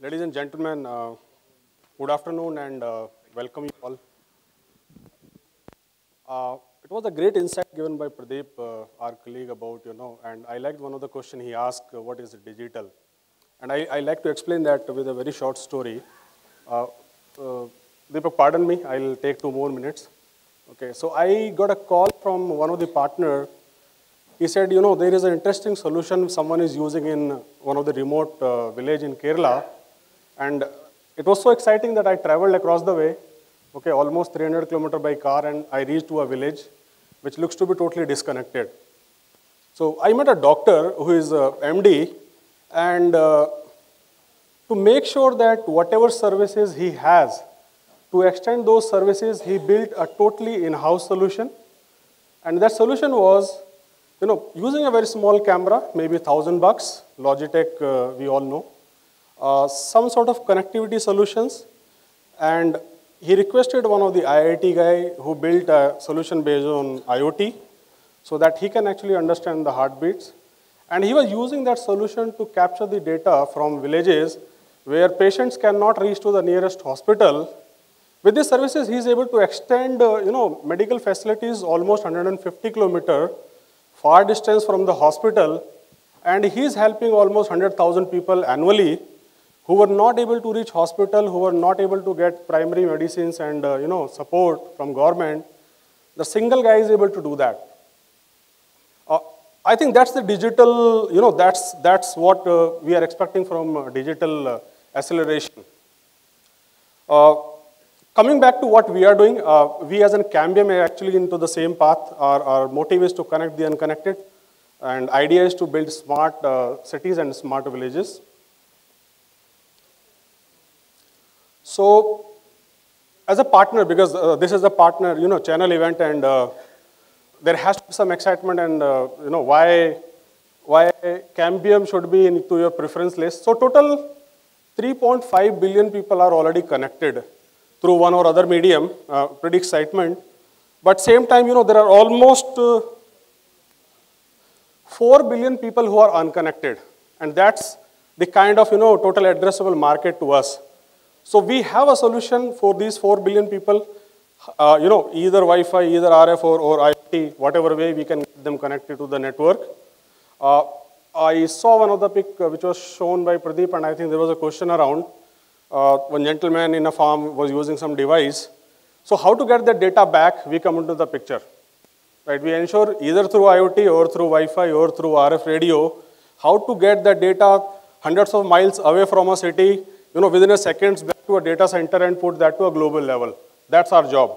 Ladies and gentlemen, good afternoon and welcome you all. It was a great insight given by Pradeep, our colleague, about, and I liked one of the questions he asked, what is digital? And I like to explain that with a very short story. Deepak, pardon me, I'll take 2 more minutes. Okay, so I got a call from one of the partner. He said, there is an interesting solution someone is using in one of the remote village in Kerala. And it was so exciting that I traveled across the way, okay, almost 300 kilometers by car, and I reached to a village which looks to be totally disconnected. So I met a doctor who is a MD, and to make sure that whatever services he has, to extend those services, he built a totally in-house solution. And that solution was, using a very small camera, maybe $1,000, Logitech, we all know, some sort of connectivity solutions, and he requested one of the IIT guy who built a solution based on IoT so that he can actually understand the heartbeats. And he was using that solution to capture the data from villages where patients cannot reach to the nearest hospital. With these services, he is able to extend, medical facilities almost 150 kilometers far distance from the hospital, and he is helping almost 100,000 people annually who were not able to reach hospital, who were not able to get primary medicines and support from government. The single guy is able to do that. I think that's the digital, that's what we are expecting from digital acceleration. Coming back to what we are doing, we as in Cambium are actually into the same path. Our motive is to connect the unconnected, and idea is to build smart cities and smart villages. So, as a partner, because this is a partner, channel event, and there has to be some excitement, and why Cambium should be into your preference list. So, total 3.5 billion people are already connected through one or other medium. Pretty excitement. But same time, there are almost 4 billion people who are unconnected, and that's the kind of total addressable market to us. So we have a solution for these 4 billion people, either Wi-Fi, either RF or IoT, whatever way we can get them connected to the network. I saw one of the pic which was shown by Pradeep, and I think there was a question around. One gentleman in a farm was using some device. So how to get the data back, we come into the picture. Right? We ensure either through IoT or through Wi-Fi or through RF radio, how to get the data hundreds of miles away from a city, within a seconds back to a data center and put that to a global level. That's our job.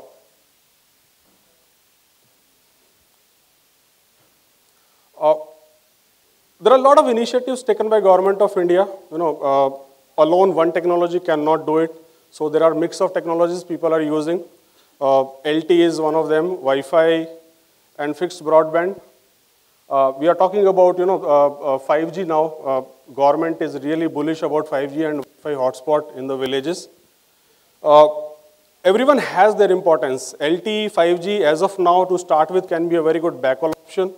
There are a lot of initiatives taken by Government of India. Alone one technology cannot do it. So there are mix of technologies people are using. LT is one of them, Wi-Fi and fixed broadband. We are talking about 5G now. Government is really bullish about 5G and Wi-Fi hotspot in the villages. Everyone has their importance. LTE, 5G, as of now, to start with, can be a very good backhaul option.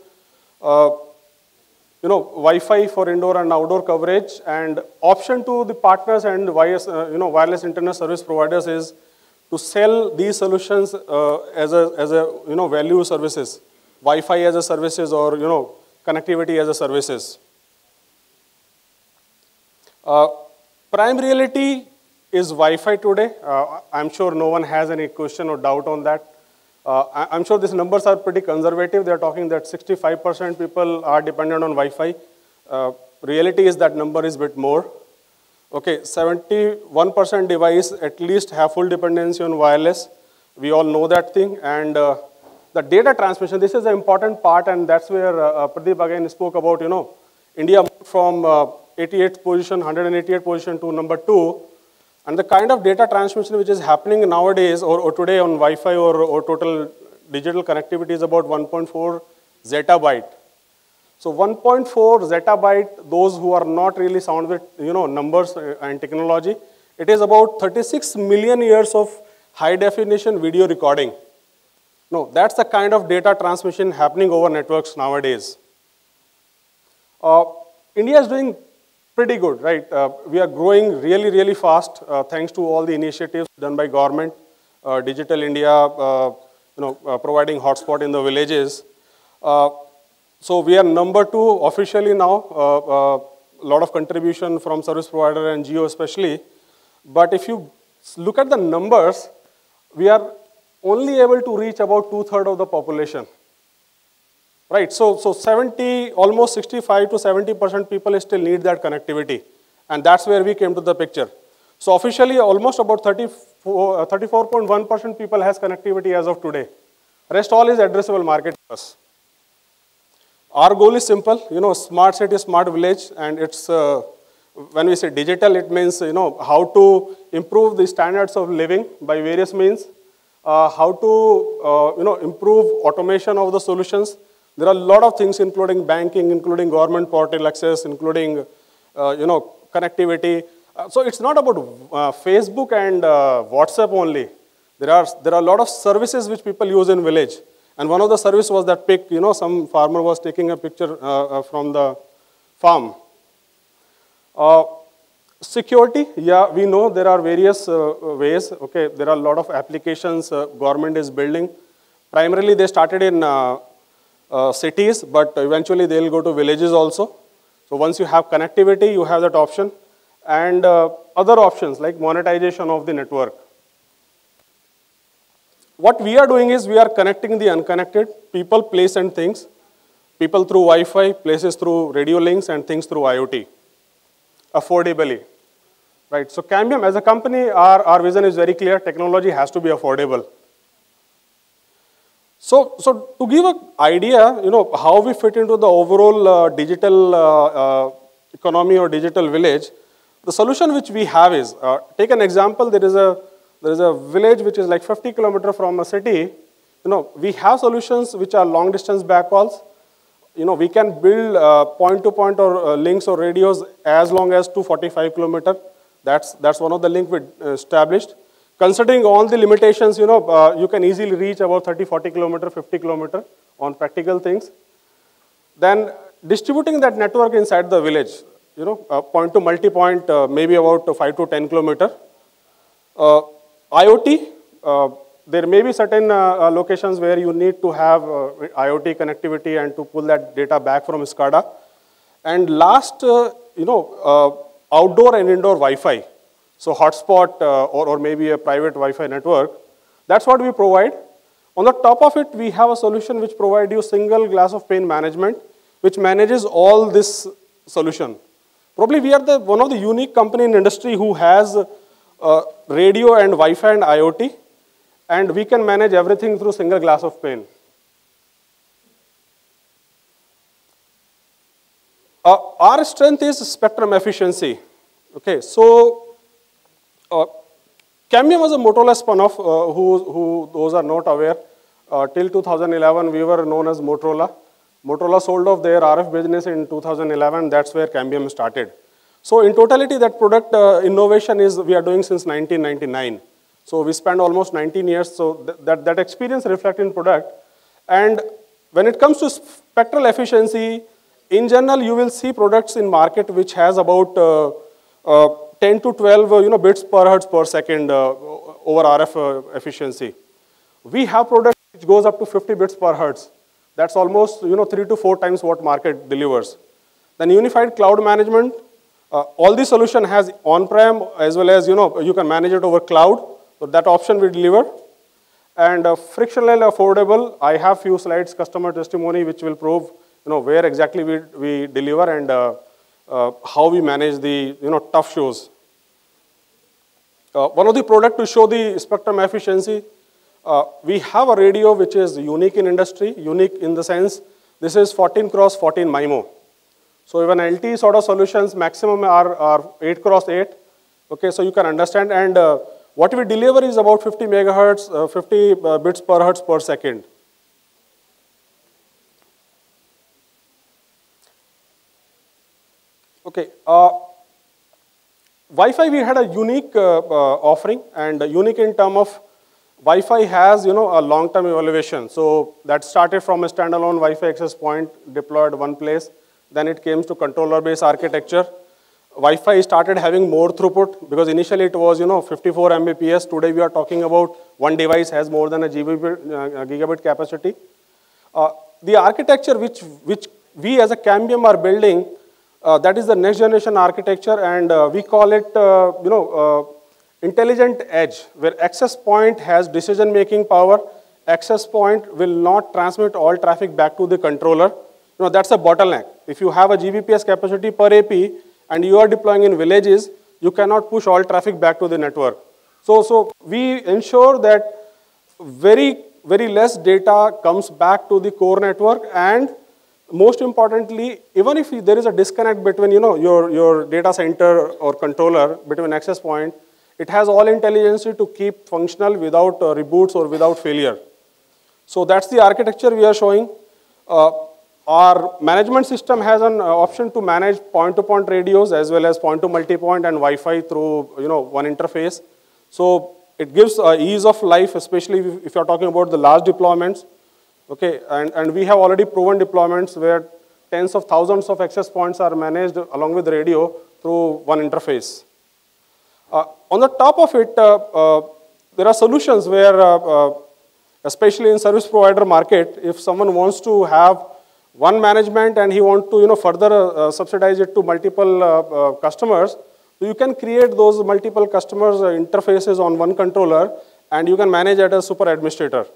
Wi-Fi for indoor and outdoor coverage, and option to the partners and wireless internet service providers is to sell these solutions as a value services, Wi-Fi as a services, or connectivity as a services. Prime reality is Wi-Fi today. I'm sure no one has any question or doubt on that. I'm sure these numbers are pretty conservative. They're talking that 65% people are dependent on Wi-Fi. Reality is that number is a bit more. Okay, 71% device at least have full dependency on wireless. We all know that thing. And the data transmission, this is an important part, and that's where Pradeep again spoke about, India moved from 88th position, 188th position to number 2. And the kind of data transmission which is happening nowadays or today on Wi-Fi or total digital connectivity is about 1.4 zettabyte. So 1.4 zettabyte, those who are not really sound with numbers and technology, it is about 36 million years of high definition video recording. No, that's the kind of data transmission happening over networks nowadays. India is doing Pretty good, right? We are growing really, really fast thanks to all the initiatives done by government, Digital India, providing hotspot in the villages. So we are number 2 officially now. A lot of contribution from service provider and Geo especially. But if you look at the numbers, we are only able to reach about 2/3 of the population. Right, so 70, almost 65 to 70% people still need that connectivity. And that's where we came to the picture. So officially, almost about 34.1% people has connectivity as of today. Rest all is addressable market for us. Our goal is simple, smart city, smart village, and it's, when we say digital, it means, how to improve the standards of living by various means, how to, improve automation of the solutions. There are a lot of things, including banking, including government portal access, including, connectivity. So it's not about Facebook and WhatsApp only. There are a lot of services which people use in village. And one of the service was that pic, some farmer was taking a picture from the farm. Security, yeah, we know there are various ways. Okay, there are a lot of applications government is building. Primarily, they started in cities, but eventually they'll go to villages also. So once you have connectivity, you have that option. And other options like monetization of the network. What we are doing is we are connecting the unconnected, people, place, and things. People through Wi-Fi, places through radio links, and things through IoT. Affordably. Right, so Cambium as a company, our vision is very clear. Technology has to be affordable. So to give an idea, how we fit into the overall digital economy or digital village, the solution which we have is, take an example, there is a village which is like 50 kilometers from a city. We have solutions which are long distance backhauls. We can build point-to-point or links or radios as long as 245 kilometers. That's one of the link we established. Considering all the limitations, you can easily reach about 30, 40 kilometers, 50 kilometers on practical things. Then distributing that network inside the village, point to multi-point, maybe about 5 to 10 kilometers. IoT, there may be certain locations where you need to have IoT connectivity and to pull that data back from SCADA. And last, outdoor and indoor Wi-Fi. So hotspot or maybe a private Wi-Fi network. That's what we provide. On the top of it, we have a solution which provides you single glass of pane management, which manages all this solution. Probably we are one of the unique company in industry who has radio and Wi-Fi and IoT, and we can manage everything through single glass of pane. Our strength is spectrum efficiency. Okay, so Cambium was a Motorola spun-off, who those are not aware. Till 2011, we were known as Motorola. Motorola sold off their RF business in 2011. That's where Cambium started. So in totality, that product innovation is we are doing since 1999. So we spent almost 19 years. So that experience reflects in product. And when it comes to spectral efficiency, in general, you will see products in market which has about 10 to 12 bits per hertz per second over RF efficiency. We have products which goes up to 50 bits per hertz. That's almost 3 to 4 times what market delivers. Then unified cloud management. All the solution has on-prem as well as you can manage it over cloud. So that option we deliver. And frictionless affordable. I have few slides customer testimony which will prove where exactly we deliver and how we manage the tough shows. One of the product to show the spectrum efficiency, we have a radio which is unique in industry, unique in the sense this is 14 cross 14 MIMO. So even LTE sort of solutions maximum are 8 cross 8. Okay, so you can understand, and what we deliver is about 50 megahertz, 50 bits per hertz per second. Okay, Wi-Fi we had a unique offering, and unique in terms of Wi-Fi has a long-term evaluation. So that started from a standalone Wi-Fi access point deployed one place. Then it came to controller-based architecture. Wi-Fi started having more throughput because initially it was 54 Mbps. Today we are talking about one device has more than a gigabit capacity. The architecture which we as a Cambium are building, that is the next generation architecture, and we call it intelligent edge, where access point has decision making power. Access point will not transmit all traffic back to the controller. That's a bottleneck. If you have a Gbps capacity per AP and you are deploying in villages, you cannot push all traffic back to the network. So we ensure that very less data comes back to the core network, and most importantly, even if there is a disconnect between your data center or controller, between access point, it has all intelligence to keep functional without reboots or without failure. So that's the architecture we are showing. Our management system has an option to manage point-to-point radios as well as point-to-multipoint and Wi-Fi through one interface. So it gives ease of life, especially if you're talking about the large deployments. Okay, and we have already proven deployments where tens of thousands of access points are managed along with radio through one interface. On the top of it, there are solutions where, especially in service provider market, if someone wants to have one management and he wants to further subsidize it to multiple customers, so you can create those multiple customers interfaces on one controller, and you can manage it as super administrator.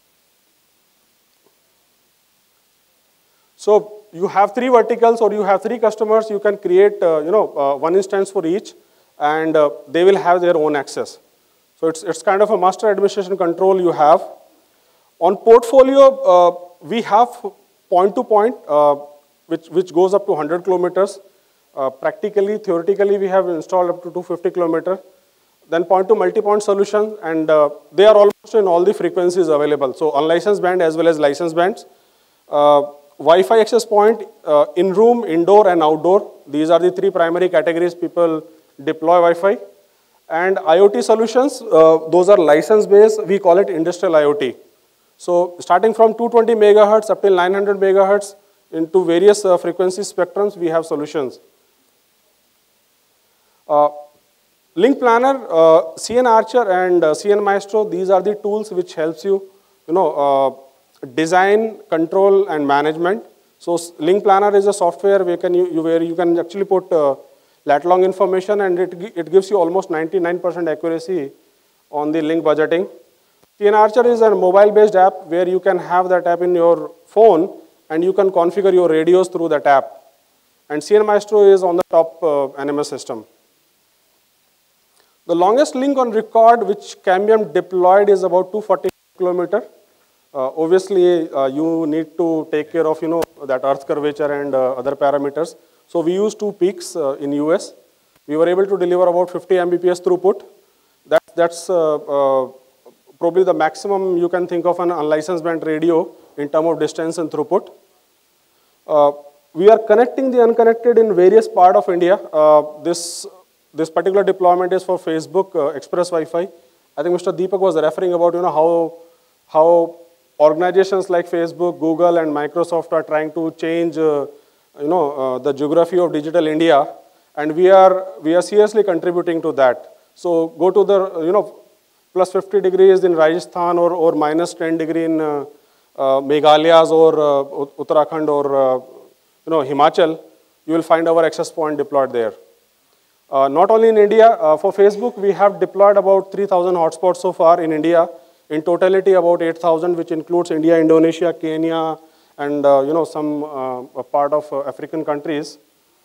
So you have 3 verticals or you have 3 customers, you can create one instance for each, and they will have their own access. So it's kind of a master administration control you have. On portfolio, we have point-to-point, which goes up to 100 kilometers. Practically, theoretically, we have installed up to 250 kilometers. Then point-to-multipoint solution, and they are almost in all the frequencies available. So unlicensed band as well as licensed bands. Wi-Fi access point, in-room, indoor, and outdoor. These are the 3 primary categories people deploy Wi-Fi. And IoT solutions, those are license-based. We call it industrial IoT. So starting from 220 megahertz up till 900 megahertz into various frequency spectrums, we have solutions. Link Planner, CN Archer, and CN Maestro, these are the tools which helps you, design, control, and management. So Link Planner is a software where you can actually put lat-long information, and it gives you almost 99% accuracy on the link budgeting. CN Archer is a mobile-based app where you can have that app in your phone, and you can configure your radios through that app. And CN Maestro is on the top NMS system. The longest link on record which Cambium deployed is about 240 kilometers. Obviously, you need to take care of that earth curvature and other parameters. So we use 2 peaks in US. We were able to deliver about 50 Mbps throughput. That's probably the maximum you can think of an unlicensed band radio in terms of distance and throughput. We are connecting the unconnected in various parts of India. This particular deployment is for Facebook Express Wi-Fi. I think Mr. Deepak was referring about how organizations like Facebook, Google, and Microsoft are trying to change the geography of digital India, and we are seriously contributing to that. So go to the plus 50 degrees in Rajasthan or minus 10 degree in Meghalaya's or Uttarakhand or Himachal, you will find our access point deployed there. Not only in India, for Facebook, we have deployed about 3,000 hotspots so far in India. In totality, about 8,000, which includes India, Indonesia, Kenya, and some part of African countries.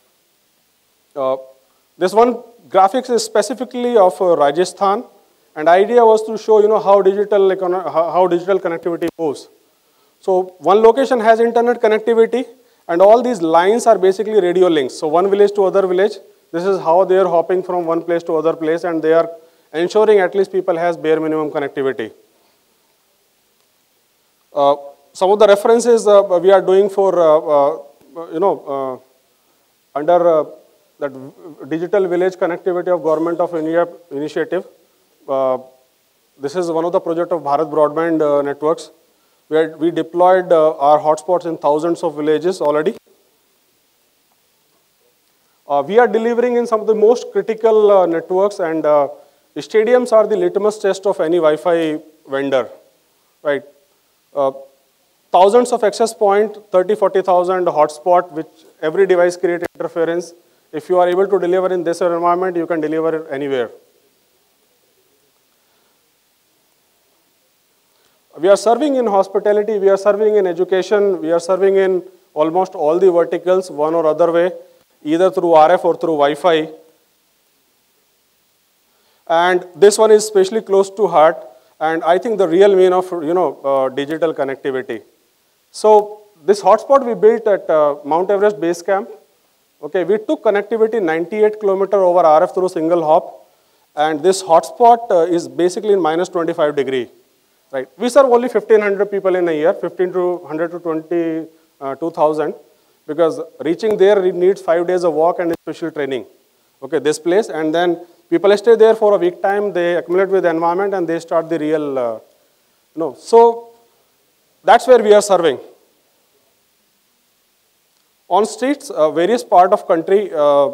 This one graphics is specifically of Rajasthan, and idea was to show how digital connectivity moves. So one location has internet connectivity, and all these lines are basically radio links. So one village to other village. This is how they are hopping from one place to other place, and they are ensuring at least people has bare minimum connectivity. Some of the references we are doing for, under that digital village connectivity of Government of India initiative. This is one of the project of Bharat Broadband Networks, where we deployed our hotspots in thousands of villages already. We are delivering in some of the most critical networks, and stadiums are the litmus test of any Wi-Fi vendor, right? Thousands of access point, 30, 40,000 hotspot, which every device creates interference. If you are able to deliver in this environment, you can deliver it anywhere. We are serving in hospitality, we are serving in education, we are serving in almost all the verticals, one or other way, either through RF or through Wi-Fi. And this one is especially close to heart, and I think the real mean of digital connectivity. So this hotspot we built at Mount Everest Base Camp. Okay, we took connectivity 98 kilometers over RF through single hop, and this hotspot is basically in minus 25 degree. Right. We serve only 1,500 people in a year, 1,500 to 22,000, because reaching there it needs 5 days of walk and special training. Okay, this place, and then people stay there for a week time, they accumulate with the environment, and they start the real, So that's where we are serving. On streets, various part of country,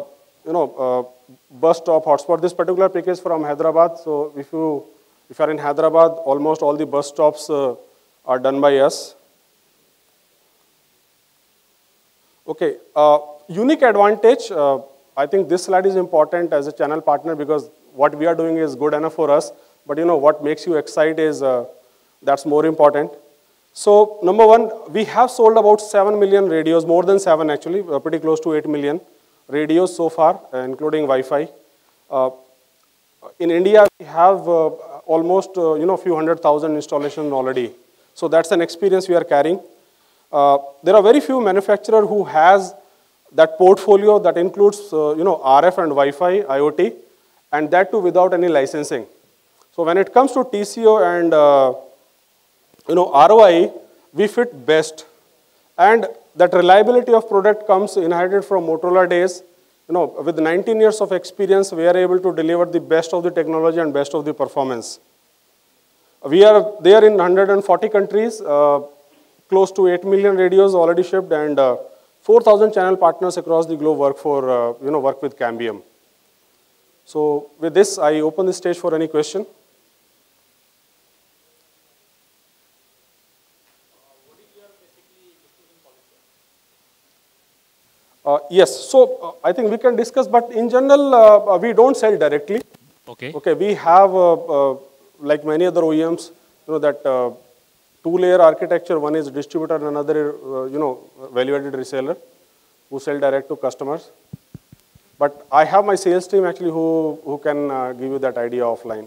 bus stop, hotspot. This particular pic is from Hyderabad, so if you are in Hyderabad, almost all the bus stops are done by us. Okay, unique advantage, I think this slide is important as a channel partner because what we are doing is good enough for us, but what makes you excited is that's more important. So number one, we have sold about 7 million radios, more than 7 actually, pretty close to 8 million radios so far, including Wi-Fi. In India, we have almost a few 100,000 installations already. So that's an experience we are carrying. There are very few manufacturers who has that portfolio that includes RF and Wi-Fi, IoT, and that too without any licensing. So when it comes to TCO and ROI, we fit best. And that reliability of product comes inherited from Motorola days. With 19 years of experience, we are able to deliver the best of the technology and best of the performance. We are there in 140 countries, close to 8 million radios already shipped, and 4,000 channel partners across the globe work with Cambium. So with this, I open the stage for any question. Yes, so I think we can discuss, but in general, we don't sell directly. Okay. Okay, we have, like many other OEMs, that two-layer architecture. One is distributor, and another, value-added reseller who sell direct to customers. But I have my sales team actually who can give you that idea offline.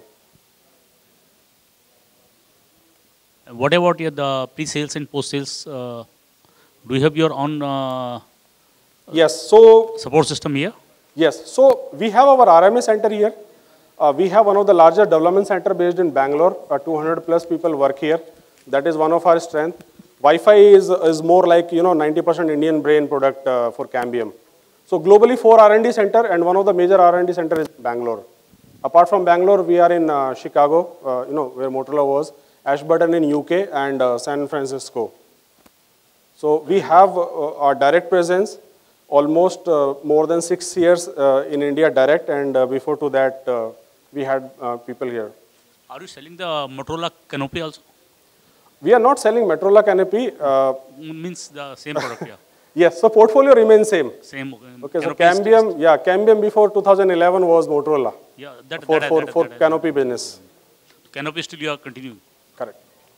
What about the pre-sales and post-sales? Do you have your own yes, so support system here? Yes, so we have our RMA center here. We have one of the largest development center based in Bangalore. 200 plus people work here. That is one of our strengths. Wi-Fi is more like 90% Indian brain product for Cambium. So globally 4 R&D center, and one of the major R&D center is Bangalore. Apart from Bangalore, we are in Chicago, where Motorola was, Ashburton in UK, and San Francisco. So we have our direct presence. Almost more than 6 years in India direct, and before to that, we had people here. Are you selling the Motorola canopy also? We are not selling Motorola canopy. Means the same product, yeah. Yes, so portfolio remains same. Same. Okay, so Cambium, Cambium before 2011 was Motorola. Yeah, for canopy business. Canopy still you are continuing. Correct.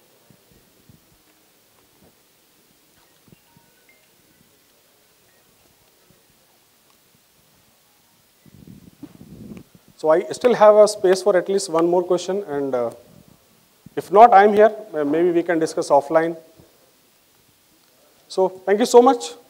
So I still have a space for at least one more question, and if not, I'm here. Maybe we can discuss offline. So thank you so much.